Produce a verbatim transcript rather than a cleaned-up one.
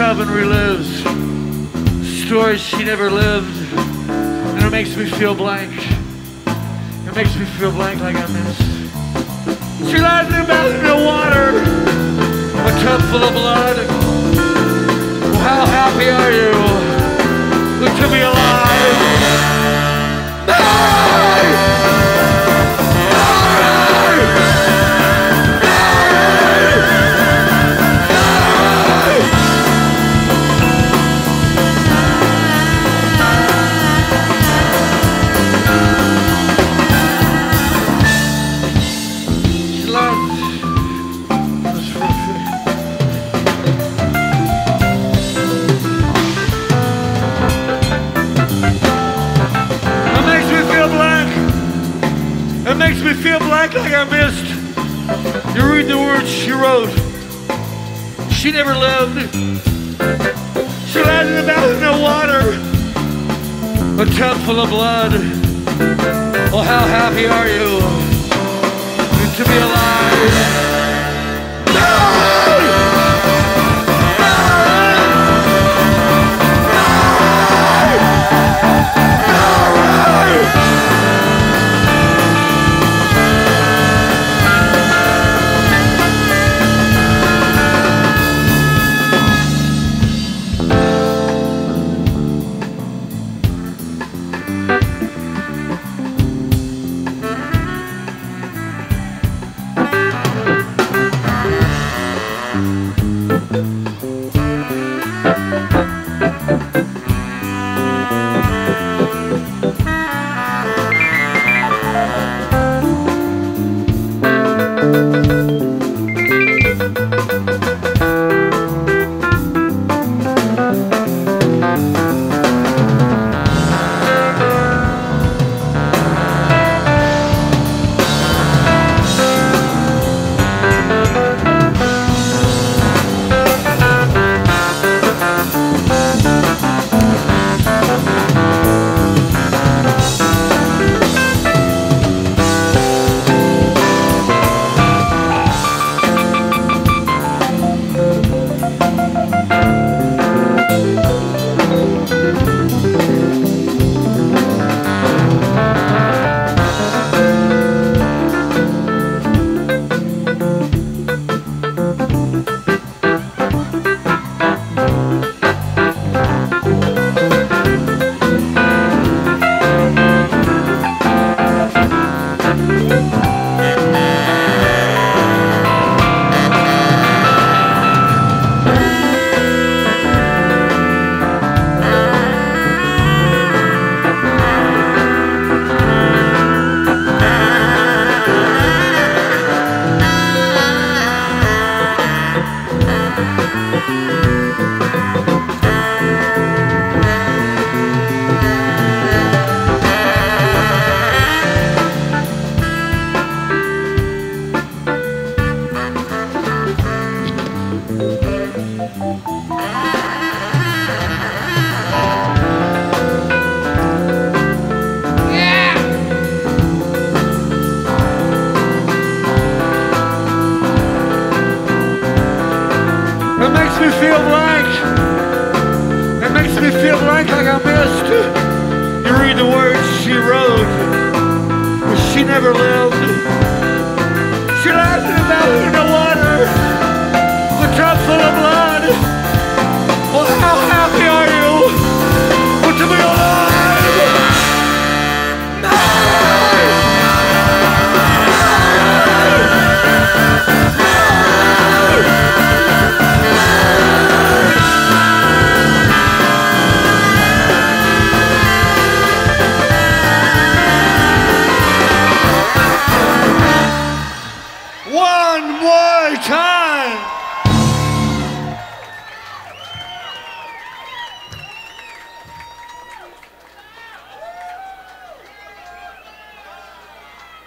up and relives stories she never lived, and it makes me feel blank. It makes me feel blank like I missed. She lies in the bath in the water, a tub full of blood. Well, how happy are you? Look to be alive. It makes me feel blank like I missed. You read the words she wrote. She never lived. She lies in the bath in the water, a tub full of blood. Well, how happy are you to be alive? It makes me feel blank. It makes me feel blank like I missed. You read the words she wrote, but she never lived. She lies in the bath in the water, the tub full of blood. Well, how happy